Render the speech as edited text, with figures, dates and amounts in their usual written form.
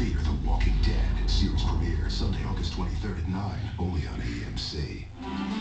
Fear the Walking Dead. Series premiere Sunday, August 23rd at 9, only on AMC.